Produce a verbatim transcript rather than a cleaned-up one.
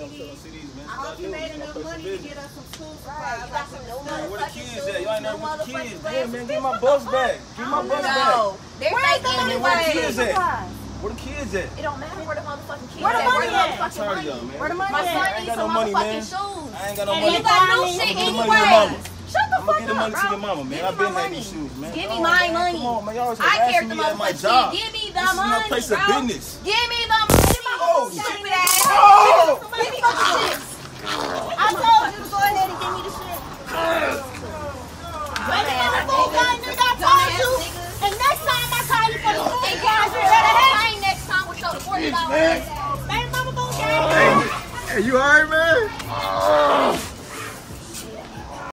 I hope you made enough money to get us some school supplies. You got some no motherfucking Where the kids at? Y'all ain't never with the kids. Yeah, man, get my bus back. Get my bus back. Where's the money? Where the kids at? Where the kids at? It don't matter where the motherfucking kids Where the at. money at? I'm tired of y'all, man. Where the money My at? son I ain't needs got some no money, motherfucking man. shoes. I ain't got no And money. you got no I'm shit gonna get the money to anyway. your mama. Shut the I'm fuck gonna get the money up, to your mama, man. I've been had these shoes, man. Give me my money. Come on, man. Y'all always I care harassing the me at my motherfucking job. shit. Give me the This is money, my place bro. of business. Give me the money. Oh, Stupid ass. Oh! Give me my shit. I told you to go ahead and give me the shit. Wait a minute.